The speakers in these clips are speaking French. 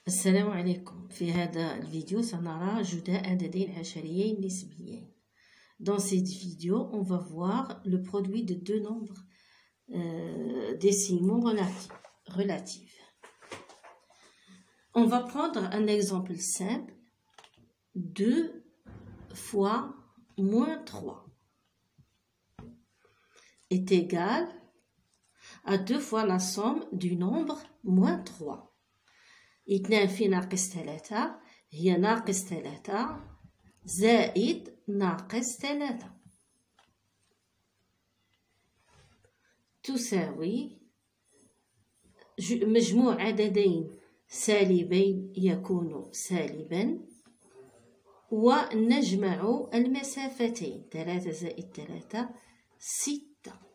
السلام عليكم. في هذا الفيديو سنرى جداء عددين عشريين نسبيين. Dans cette vidéo, on va voir le produit de deux nombres décimaux relatifs. On va prendre un exemple simple. 2 fois moins 3 est égal à 2 fois la somme du nombre moins 3. 2 في ناقص 3 هي ناقص 3 زائد ناقص 3 تساوي مجموع عددين سالبين يكون سالبا ونجمع المسافتين 3 زائد 3 6.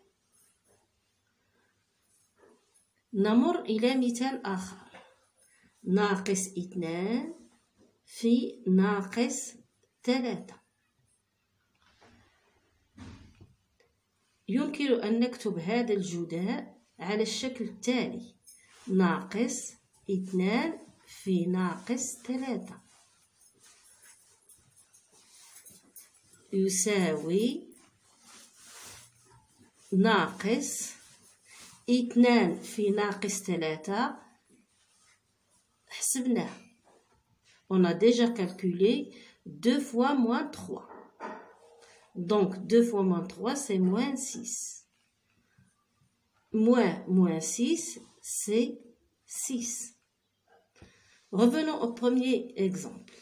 نمر إلى مثال آخر. ناقص 2 في ناقص 3. يمكن أن نكتب هذا الجداء على الشكل التالي: ناقص 2 في ناقص 3 يساوي ناقص 2 في ناقص 3. حسبناه. On a déjà calculé 2 fois moins 3. Donc 2 fois moins 3 c'est moins 6. Moins 6 c'est 6. Revenons au premier exemple.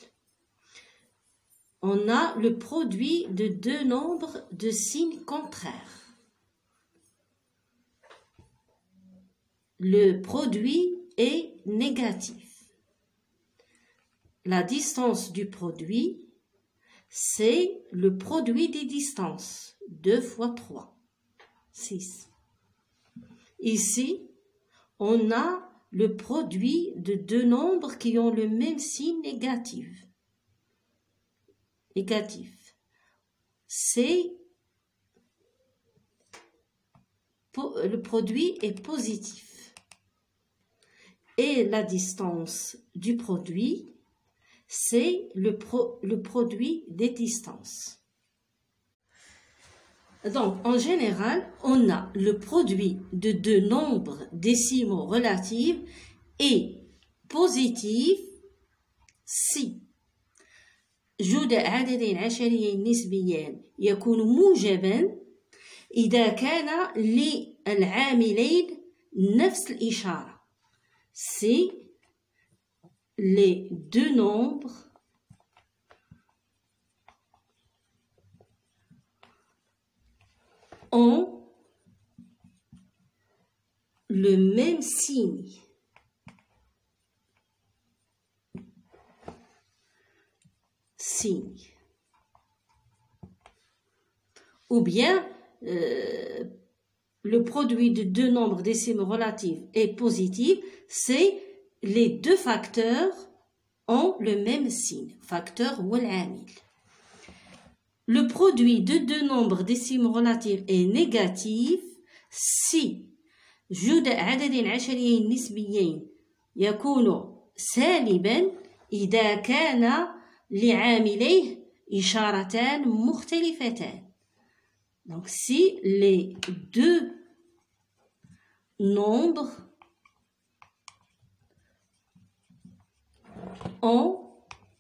On a le produit de deux nombres de signes contraires. Le produit est négatif. La distance du produit, c'est le produit des distances. 2 fois 3, 6. Ici, on a le produit de deux nombres qui ont le même signe négatif. C'est le produit est positif. Et la distance du produit, c'est le produit des distances. Donc, en général, on a le produit de deux nombres décimaux relatifs et positif si جداء عددين عشريين نسبيين يكون موجبا إذا كان للعاملين نفس الإشارة. Si les deux nombres ont le même signe. Ou bien le produit de deux nombres décimaux relatifs est positif, c'est les deux facteurs ont le même signe. Facteur ou l'amil. Le produit de deux nombres décimaux relatifs est négatif si جداء عددين عشريين نسبيين يكون سالبا إذا كان لعامليه إشارتان مختلفتان. Donc si les deux nombres ont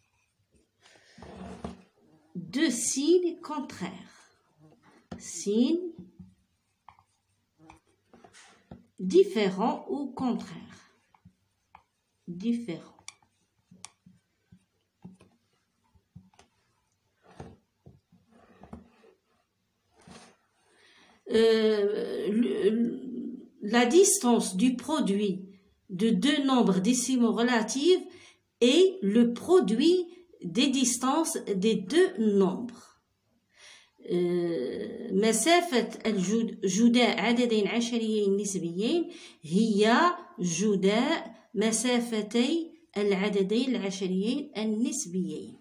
deux signes contraires. Signes différents ou contraires. Différents. La distance du produit de deux nombres décimaux relatifs est le produit des distances des deux nombres. مسافة جداء عددين عشريين نسبيين هي جداء مسافتي العددين العشريين النسبيين.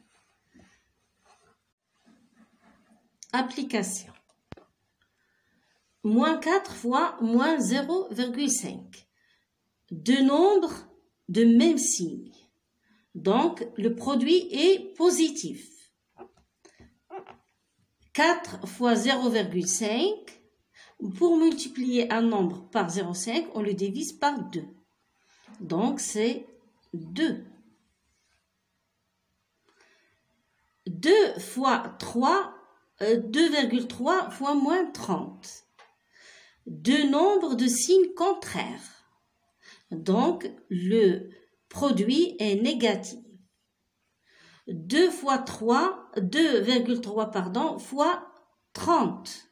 Application. Moins 4 fois moins 0,5. Deux nombres de même signe. Donc, le produit est positif. 4 fois 0,5. Pour multiplier un nombre par 0,5, on le divise par 2. Donc, c'est 2. 2 fois 3, 2,3 fois moins 30. Deux nombres de signes contraires. Donc, le produit est négatif. 2 fois 3, 2,3 pardon, fois 30.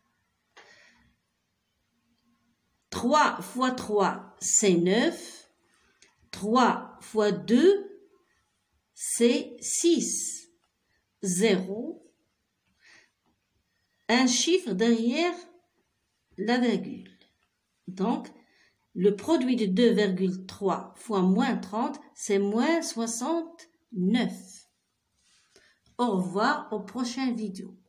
3 fois 3, c'est 9. 3 fois 2, c'est 6. 0. Un chiffre derrière la virgule. Donc, le produit de 2,3 fois moins 30, c'est moins 69. Au revoir, aux prochaines vidéos.